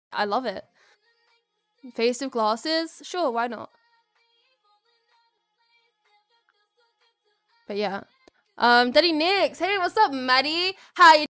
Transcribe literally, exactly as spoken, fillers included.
I love it. Face with glasses? Sure, why not? But yeah. Um, Daddy Nix. Hey, what's up, Maddie? How you